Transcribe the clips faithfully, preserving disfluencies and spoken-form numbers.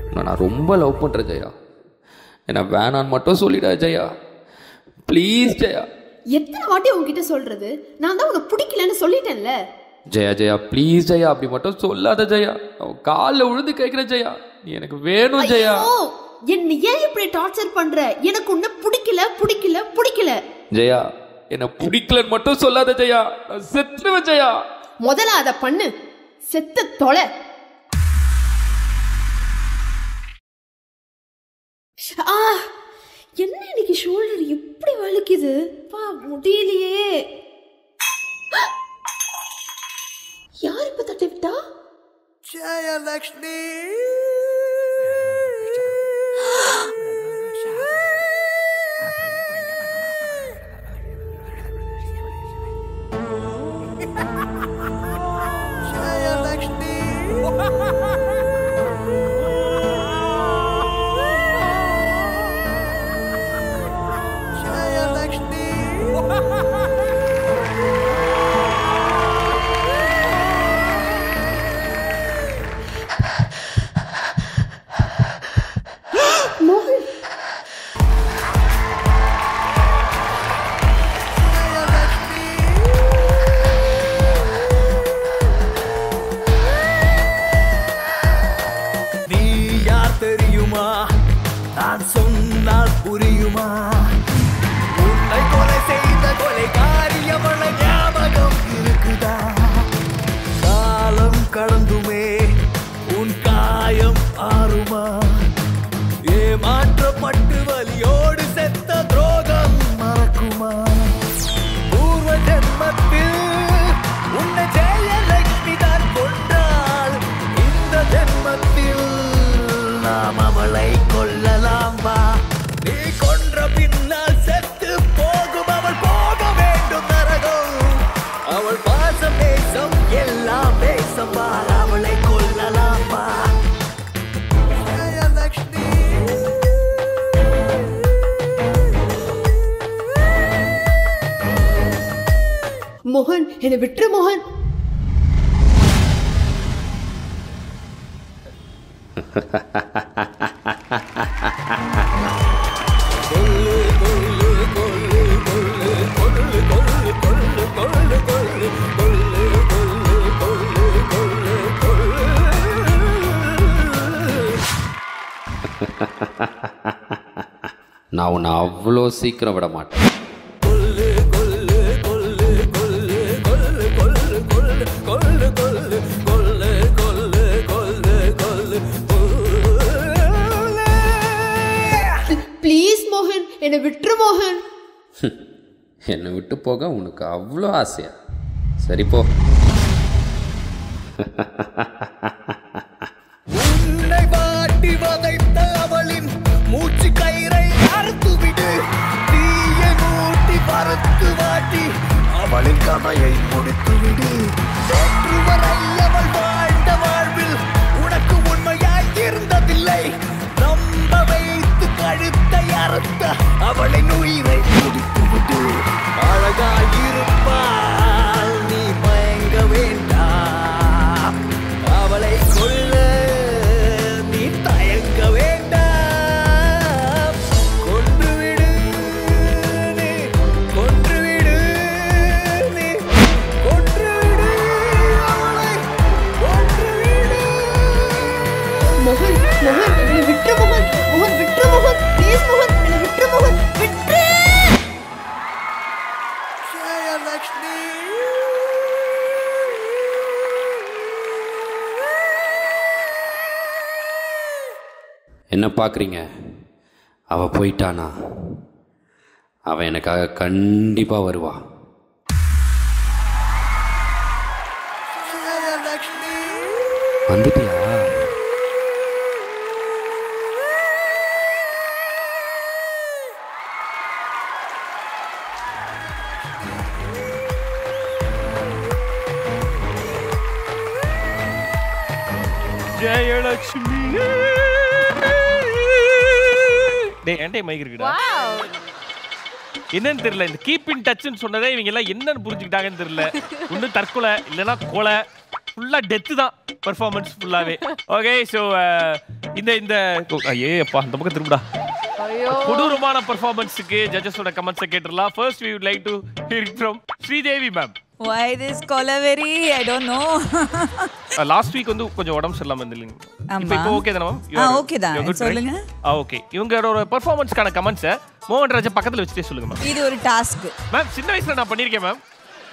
நான் ரொம்ப லவ் பண்ணுறேன் ஜெயா. என்ன வேணான்னு மட்டும் சொல்லிடா ஜெயா, ப்ளீஸ் ஜெயா. எத்தனை வாட்டி உங்ககிட்ட சொல்றது? நான் தான் உனக்கு பிடிக்கலன்னு சொல்லிட்டேன்ல. ஜெயா ஜெயா ப்ளீஸ் ஜெயா, அப்படி மட்டும் சொல்லாத ஜெயா. அவன் காலில் விழுந்து கேட்குறேன் ஜெயா, நீ எனக்கு வேணும் ஜெயா. என்ன ஏன் இப்படி டார்ச்சர் பண்ற? எனக்கு உன்ன பிடிக்கல பிடிக்கல பிடிக்கல. ஜெயா என்ன பிடிக்கலன்னு மட்டும் சொல்லாத ஜெயா, நான் செத்துருவேன் ஜெயா. முதல்ல அதை பண்ணு, செத்து தொலை. ஆ, என்ன இன்னைக்கு ஷோல்டர் எப்படி வலிக்குது பா, முடியலையே. யார் இப்ப தட்டி விட்டா? ஜெயலக்ஷ்மி. நான் சொன்னால் புரியுமா? உன்னை கொலை செய்த கொலைகாரி அவள ஞாபகம் இருக்குதா? காலம் கடந்துமே உன் காயம் ஆறுமா? ஏமாற்றப்பட்டு வலியோடு செத்த துரோகம் மறக்குமா? பூர்வ ஜென்மத்தில் உன்னை ஜெயலக்ஷ்மி தான் கொண்டாள். இந்த ஜென்மத்தில் நாம் அவளை கொல்லலாம் வா. நீ கொன்ற பின்னால் செத்து போகும் அவள், போக வேண்டும் நரகம். அவள் பாசம் தேசம் எல்லாம் தேசம் வா, அவளை கொல்லலாம் வா. ஜெயலக்ஷ்மி. மோகன், என்னை விட்டுரு மோகன். நான் உன்னை அவ்வளோ சீக்கிரம் விட மாட்டேன். ப்ளீஸ் மோகன், என்னை விட்டுரு மோகன். என்னை விட்டு போக உனக்கு அவ்வளோ ஆசையா? சரி போ. உன்னை வாட்டி வதைத்த அவளின் மூச்சு கயிறை அறுத்து விடு. தீய மூட்டி பறத்து வாட்டி அவளின் கதையை முடித்து விடு. நேற்று வரை அவள் வாழ்ந்த வாழ்வில் உனக்கு உண்மையாய் இருந்ததில்லை. நம்ப வைத்து கழுத்தை அறுத்த அவளின் உயிரை முடித்து விடு. அழகாயிருப்பாள், நீ மயங்க வேண்டாம். அவளை கொல்ல நீ தயங்க வேண்டாம். கொன்று விடு நீ, கொன்று விடு நீ, கொன்று விடு அவளை, கொன்று விடு. மோகன், மோகன், என்னை விட்டுரு மோகன். மோகன் விட்டுரு மோகன், ப்ளீஸ் மோகன், என்னை விட்டுரு மோகன், விட்டுரு. ஜெயலக்ஷ்மி. என்ன பார்க்குறீங்க? அவள் போயிட்டானா? அவன் எனக்காக கண்டிப்பாக வருவா. வந்துட்டியா? ஜெயலக்ஷ்மி. டேய் என்கிட்ட மைக் இருக்குடா. என்னன்னு தெரியல, இந்த கீப் இன் டச்னு சொன்னதே இவங்க எல்லாம் என்னன்னு புரிஞ்சுக்கிட்டாங்கன்னு தெரியல. ஒன்னும் தற்கொலை இல்லைன்னா கொலை ஃபுல்லா டெத் தான் பெர்ஃபார்மன்ஸ் ஃபுல்லாவே. ஓகே சோ இந்த இந்த ஐயே அப்பா அந்த பக்கம் திரும்புடா. ஐயோ கொடூரமான பெர்ஃபார்மன்ஸ்க்கு ஜட்ஜஸோட கமெண்ட்ஸ் கேட்றலாம். First we would like to hear it from Sridevi ma'am. Why this Kolaveri? I don't know. Last week வந்து கொஞ்சம் உடம்பு சரியில்லாம இருந்தீங்க. இப்போ இப்போ ஓகே தான மேம்? ஆ ஓகே தான். சொல்லுங்க. ஆ ஓகே. இவங்களோட பெர்ஃபார்மன்ஸ்க்கான கமெண்ட்ஸ் மோகன் ராஜா பக்கத்துல வச்சுட்டே சொல்லுங்க மேம். இது ஒரு டாஸ்க். மேம் சின்ன வயசுல நான் பண்ணிருக்கேன் மேம்.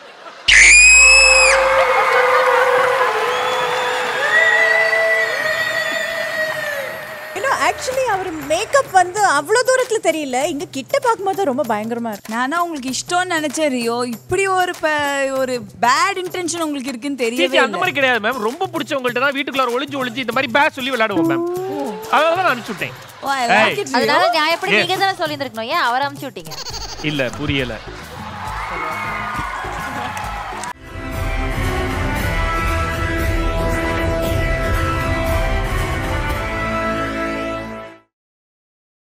ஆக்சுவலி அவர் மேக்கப் வந்து அவ்வளவு தூரத்துல தெரியல, இங்க கிட்ட பாக்கும்போது ரொம்ப பயங்கரமா இருக்கு. நானா உங்களுக்கு இஷ்டம்னு நினைச்சேன் ரியோ. இப்படி ஒரு ஒரு பேட் இன்டென்ஷன் உங்களுக்கு இருக்குன்னு தெரியவே இல்ல. அந்த மாதிரி கிடையாது மேம். ரொம்ப பிடிச்சவங்கள்ட்ட தான் வீட்டுக்குள்ள ஒளிஞ்சு ஒளிஞ்சு இந்த மாதிரி பேட் சொல்லி விளையாடுவோம் மேம். அதனால தான் அனுப்பிச்சு விட்டேன். அதனால நான் எப்படி நீங்க தான சொல்லி இருந்திருக்கணும், ஏன் அவரை அனுப்பிச்சு விட்டீங்க? இல்ல புரியல.